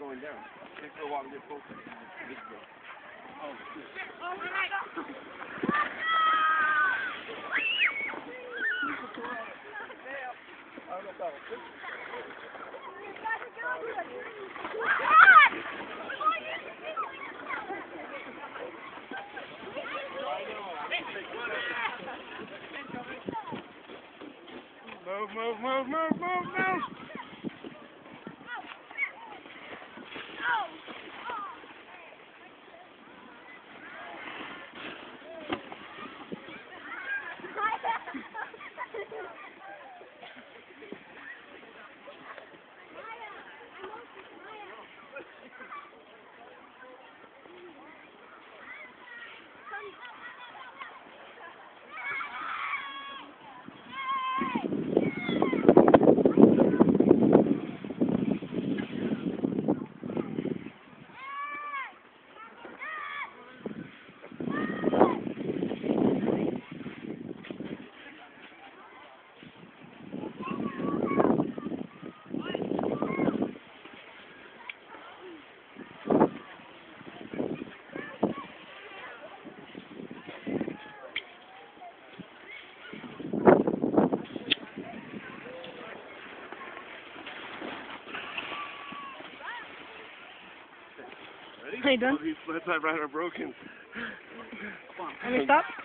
going down. Take a while to get closer. Oh, shit. I don't know if that was good. Move. Are you done? These sleds I ride are broken. Let me stop.